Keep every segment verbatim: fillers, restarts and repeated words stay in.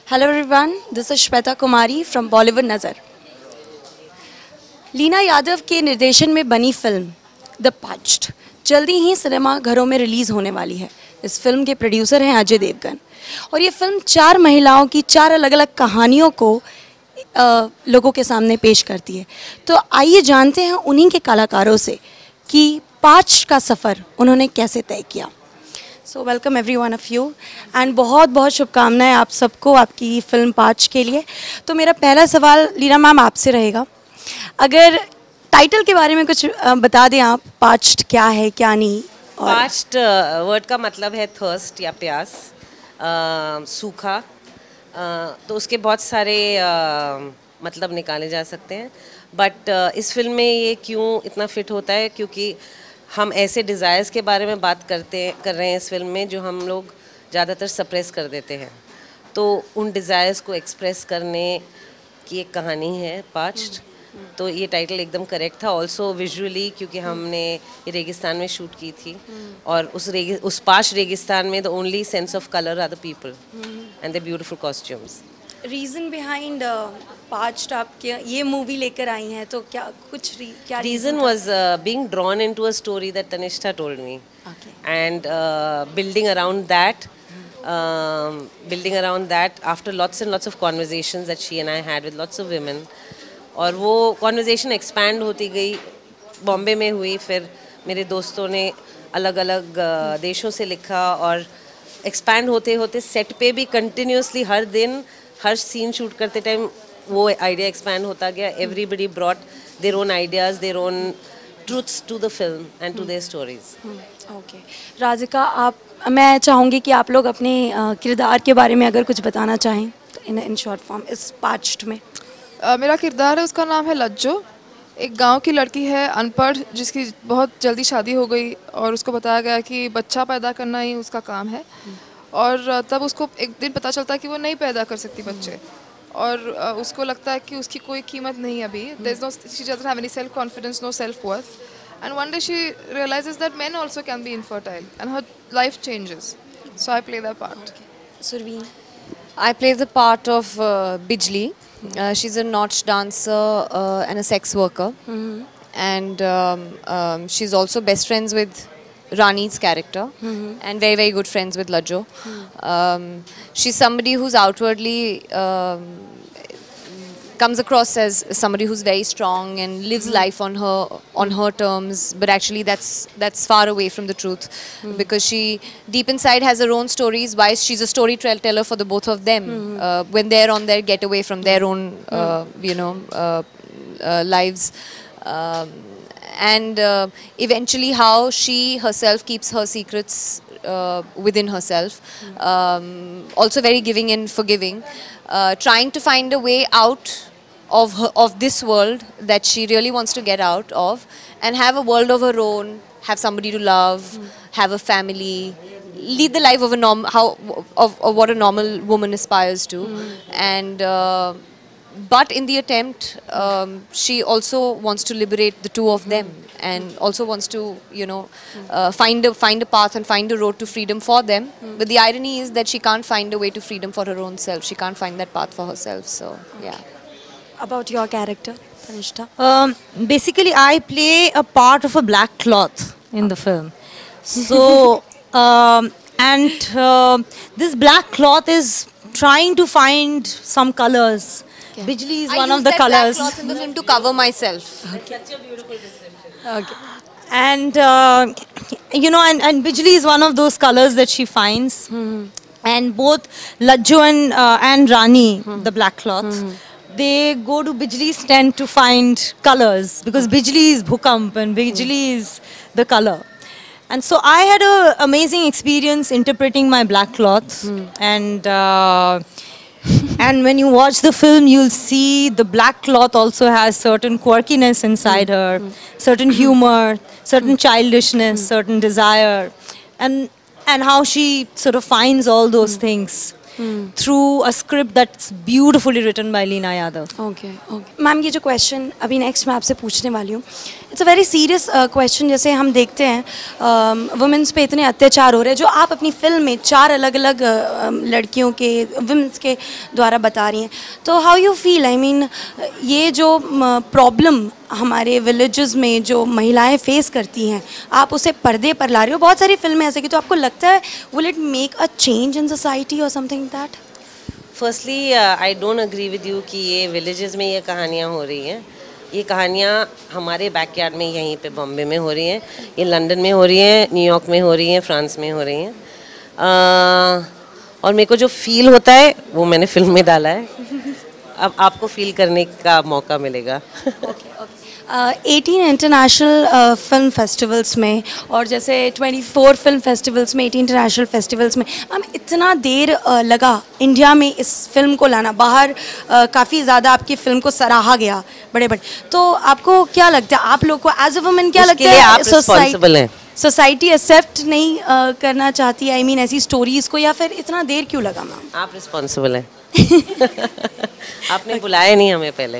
Hello everyone, this is Shweta Kumari from Bollywood Nazar. Leena Yadav के निर्देशन में बनी फिल्म द पार्च्ड जल्दी ही सिनेमा घरों में रिलीज़ होने वाली है। इस फिल्म के प्रोड्यूसर हैं अजय देवगन और ये फिल्म चार महिलाओं की चार अलग अलग कहानियों को आ, लोगों के सामने पेश करती है। तो आइए जानते हैं उन्हीं के कलाकारों से कि पार्च्ड का सफ़र उन्होंने कैसे तय किया। So welcome every one of you and बहुत बहुत शुभकामनाएं आप सबको आपकी फ़िल्म पार्च्ड के लिए। तो मेरा पहला सवाल लीना मैम आपसे रहेगा, अगर टाइटल के बारे में कुछ बता दें आप, पार्च्ड क्या है क्या नहीं। पार्च्ड वर्ड का मतलब है थर्स्ट या प्यास, uh, सूखा, uh, तो उसके बहुत सारे uh, मतलब निकाले जा सकते हैं। बट uh, इस फिल्म में ये क्यों इतना फिट होता है, क्योंकि हम ऐसे डिज़ायर्स के बारे में बात करते कर रहे हैं इस फिल्म में जो हम लोग ज़्यादातर सप्रेस कर देते हैं। तो उन डिज़ायर्स को एक्सप्रेस करने की एक कहानी है पार्च्ड। तो ये टाइटल एकदम करेक्ट था। ऑल्सो विजुअली, क्योंकि हमने ये रेगिस्तान में शूट की थी और उस रेगि उस पाश रेगिस्तान में the only sense of colour are the people and the beautiful costumes. Reason behind Parched आप ये मूवी लेकर आई हैं, तो क्या कुछ री, क्या reason was being drawn into a story that Tannishtha told me and building around that building around that after lots and lots of conversations that she and I had with lots of women. और वो conversation expand होती गई, बॉम्बे में हुई, फिर मेरे दोस्तों ने अलग अलग देशों से लिखा और एक्सपैंड होते होते सेट पे भी कंटिन्यूसली हर दिन हर सीन शूट करते टाइम वो आइडिया एक्सपैंड होता गया। Everybody brought their own ideas, their own truths to the film and to their stories. Okay Radhika, आप मैं चाहूँगी कि आप लोग अपने किरदार के बारे में अगर कुछ बताना चाहें इन इन शॉर्ट फॉर्म इस पार्च्ड में। Uh, मेरा किरदार है, उसका नाम है लज्जो। एक गांव की लड़की है, अनपढ़, जिसकी बहुत जल्दी शादी हो गई और उसको बताया गया कि बच्चा पैदा करना ही उसका काम है। और तब उसको एक दिन पता चलता है कि वो नहीं पैदा कर सकती बच्चे, और उसको लगता है कि उसकी कोई कीमत नहीं है अभी। There is no, she doesn't have any self confidence, no self worth. And one day she realises that men also can be infertile and her life changes. So I play that part. Surveen? I play the part of uh, Bijli. Uh, she's a nautch dancer uh, and a sex worker. Mm-hmm. And um, um, she's also best friends with Rani's character. Mm-hmm. And very, very good friends with Lajjo. Mm-hmm. um, she's somebody who's outwardly um, comes across as somebody who's very strong and lives mm-hmm. life on her on her terms, but actually that's that's far away from the truth. Mm-hmm. Because she deep inside has her own stories. Why she's a storyteller for the both of them. Mm-hmm. uh, when they're on their getaway from their own uh, mm-hmm. you know uh, uh, lives, um, and uh, eventually how she herself keeps her secrets uh, within herself. Mm-hmm. um, also very giving and forgiving. Uh, trying to find a way out of her, of this world that she really wants to get out of, and have a world of her own, have somebody to love, mm. have a family, lead the life of a norm how of, of what a normal woman aspires to. Mm. And uh, but in the attempt, um, she also wants to liberate the two of them, and also wants to, you know, uh, find a find a path and find a road to freedom for them. Mm. But the irony is that she can't find a way to freedom for her own self. She can't find that path for herself. So yeah. About your character, Tanishta? Um, basically, I play a part of a black cloth in the film. So, um, and uh, this black cloth is trying to find some colors. Yeah. Bijli is I one use of the that colors. Black cloth in the film to cover myself. Okay. Such a beautiful description. Okay. And uh, you know, and, and Bijli is one of those colors that she finds. Mm-hmm. And both Lajjo and uh, and Rani, mm-hmm. the black cloth, mm-hmm. they go to Bijli's tent to find colors, because Bijli is Bhukamp and Bijli mm. is the color. And so I had an amazing experience interpreting my black cloth. Mm. And uh, and when you watch the film, you'll see the black cloth also has certain quirkiness inside mm. her, mm. certain humor, certain mm. childishness, mm. certain desire, and and how she sort of finds all those mm. things through a script that's beautifully written by Leena Yadav. Okay okay ma'am, ये जो question अभी next मैं आपसे पूछने वाली हूँ, it's a very serious question. जैसे हम देखते हैं वुमेंस पे इतने अत्याचार हो रहे हैं, जो आप अपनी फिल्म में चार अलग अलग लड़कियों के, वुमेंस के द्वारा बता रही हैं. तो how you feel, I mean ये जो प्रॉब्लम हमारे विलेजेस में जो महिलाएं फेस करती हैं, आप उसे पर्दे पर ला रहे हो, बहुत सारी फिल्में ऐसे की, तो आपको लगता है will it make a change in society और something that? Firstly I don't agree with you कि ये विलेजेस में ये कहानियाँ हो रही हैं. ये कहानियाँ हमारे बैकयार्ड में, यहीं पे बॉम्बे में हो रही हैं, ये लंदन में हो रही हैं, न्यूयॉर्क में हो रही हैं, फ्रांस में हो रही हैं. uh, और मेरे को जो फील होता है वो मैंने फिल्म में डाला है. अब आपको फील करने का मौका मिलेगा. Okay okay eighteen international film festivals में और जैसे ट्वेंटी फोर फिल्म फेस्टिवल्स में, एटीन इंटरनेशनल फेस्टिवल्स में, मैम इतना देर uh, लगा इंडिया में इस फिल्म को लाना. बाहर uh, काफ़ी ज़्यादा आपकी फिल्म को सराहा गया बड़े बड़े. तो आपको क्या लगता है, आप लोग को एज अ वुमेन क्या लगता है, आप रिस्पॉन्सिबल हैं? सोसाइटी एक्सेप्ट नहीं uh, करना चाहती, आई I मीन mean, ऐसी स्टोरीज़ को, या फिर इतना देर क्यों लगा मैम? आप रिस्पॉन्सिबल हैं. आपने बुलाया नहीं हमें पहले.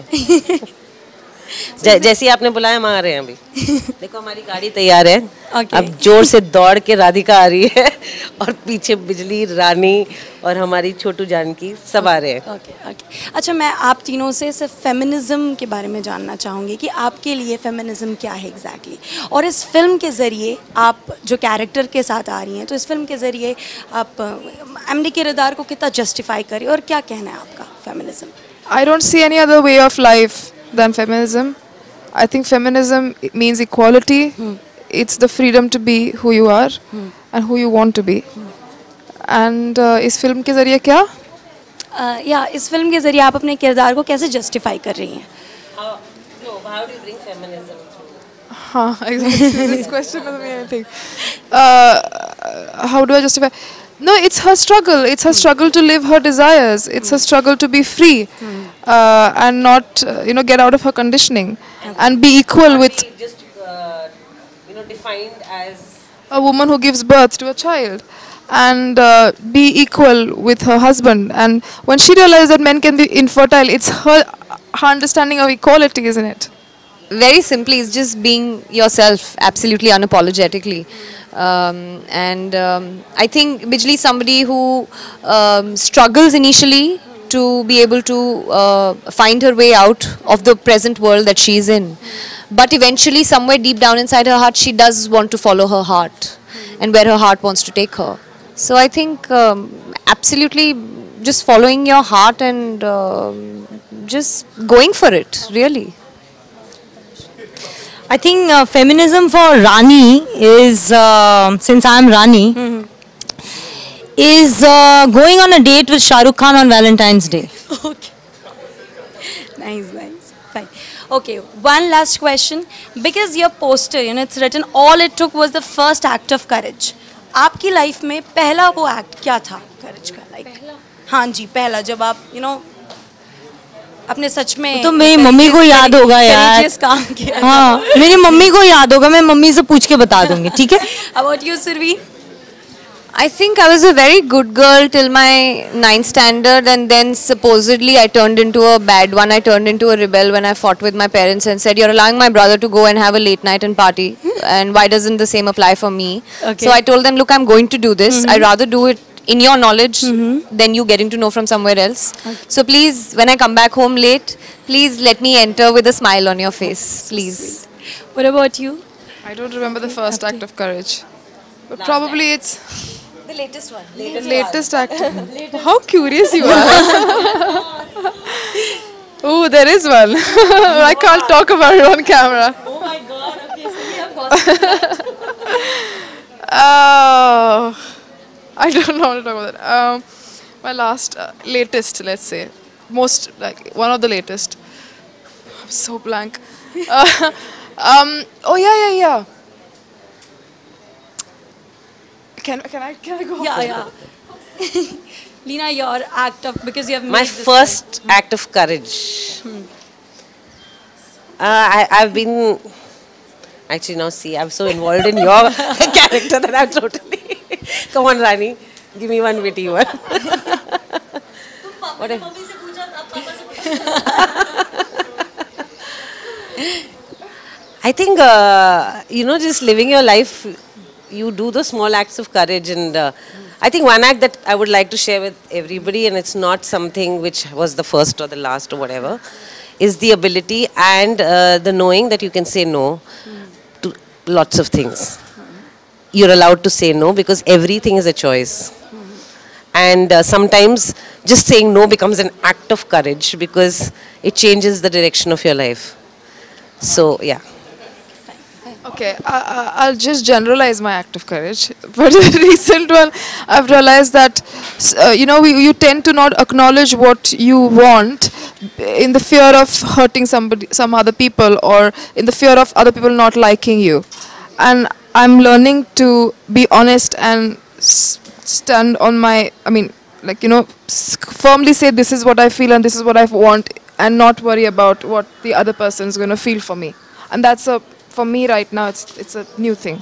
जै, जैसी आपने बुलाया हम आ रहे हैं अभी. देखो हमारी गाड़ी तैयार है. okay. अब जोर से दौड़ के राधिका आ रही है और पीछे बिजली, रानी और हमारी छोटू जानकी सब आ रहे हैं. Okay okay, okay okay. अच्छा, मैं आप तीनों से सिर्फ फेमिनिज्म के बारे में जानना चाहूँगी कि आपके लिए फेमिनिज्म क्या है एग्जैक्टली exactly? और इस फिल्म के ज़रिए आप जो कैरेक्टर के साथ आ रही हैं, तो इस फिल्म के ज़रिए आप एमडी किरदार को कितना जस्टिफाई करें और क्या कहना है आपका feminism? I don't see any other way of life than feminism. I think feminism means equality. Hmm. It's the freedom to be who you are hmm. and who you want to be. Hmm. And uh, इस film के ज़रिए क्या? uh, या इस film के ज़रिए आप अपने किरदार को कैसे जस्टिफाई कर रही हैं? How, no, how do you bring feminism through? हाँ, exactly. This question doesn't mean anything. Uh, how do I justify? No, it's her struggle. It's her hmm. struggle to live her desires. It's hmm. her struggle to be free hmm. uh, and not, uh, you know, get out of her conditioning okay. and be equal with. Just, uh, you know, defined as a woman who gives birth to a child, and uh, be equal with her husband. And when she realized that men can be infertile, it's her, her understanding of equality, isn't it? Very simply, it's just being yourself, absolutely unapologetically. Um, and um, I think Bijli is somebody who um, struggles initially to be able to uh, find her way out of the present world that she is in. But eventually, somewhere deep down inside her heart, she does want to follow her heart and where her heart wants to take her. So I think um, absolutely just following your heart and uh, just going for it, really. I think uh, feminism for Rani is, uh, since I am Rani, mm-hmm. is uh, going on a date with Shah Rukh Khan on Valentine's Day. Okay. Nice, nice. Fine. Okay, one last question. Because your poster, you know, it's written, all it took was the first act of courage. आपकी life में पहला वो act क्या था courage का? Like, पहला? हाँ जी, पहला जब आप, you know, अपने सच में तो मेरी मम्मी को याद होगा यार. काम किया. हाँ, मेरी मम्मी को याद होगा, मैं मम्मी से पूछ के बता दूंगी, ठीक है? About you, Surveen? I think I was a very good girl till my ninth standard, and then supposedly I turned into a bad one. I turned into a rebel when I fought with my parents and said, "You're allowing my brother to go and have a late night and party, and why doesn't the same apply for me?" Okay. So I told them, "Look, I'm going to do this. Mm-hmm. I'd rather do it in your knowledge mm-hmm. than you getting to know from somewhere else. Okay. So please, when I come back home late, please let me enter with a smile on your face, please." What about you? I don't remember the first act of courage, but Last probably act. It's the latest one. Latest, latest act. latest. How curious you are. Oh, there is one. I can't talk about it on camera. Oh my God. Okay, so we have gossip. Oh. I don't know how to talk about that. Um, my last, uh, latest, let's say, most, like, one of the latest. I'm so blank. Uh, um, oh, yeah, yeah, yeah. Can, can I, can I go? Yeah, yeah. Leena, your act of, because you have made my this first film. Act of courage. Hmm. Uh, I, I've been, actually now see, I'm so involved in your character that I'm totally, come on Rani, give me one witty one. Whatever. I think, uh, you know, just living your life, you do the small acts of courage. And uh, I think one act that I would like to share with everybody, and it's not something which was the first or the last or whatever, is the ability and uh, the knowing that you can say no to lots of things. You're allowed to say no because everything is a choice. And uh, sometimes just saying no becomes an act of courage because it changes the direction of your life. So, yeah. Okay, I, I- I'll just generalize my act of courage. But the recent one, I've realized that, s- uh, you know, we, you tend to not acknowledge what you want in the fear of hurting somebody, some other people, or in the fear of other people not liking you. And I'm learning to be honest and s- stand on my, I mean, like, you know, s- firmly say this is what I feel and this is what I want, and not worry about what the other person's going to feel for me. And that's a, for me right now, it's it's a new thing.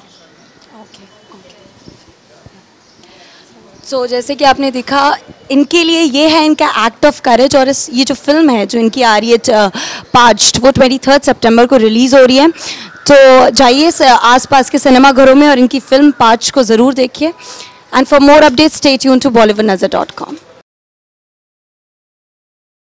So so, जैसे कि आपने देखा, इनके लिए ये है इनका act of courage. और इस ये जो फिल्म है जो इनकी आ रही है पार्च्ड, वो ट्वेंटी थर्ड सितंबर को रिलीज़ हो रही है। तो जाइए आसपास के सिनेमा घरों में और इनकी फिल्म पार्च्ड को ज़रूर देखिए। And for more updates stay tuned to Bollywood Nazar dot com.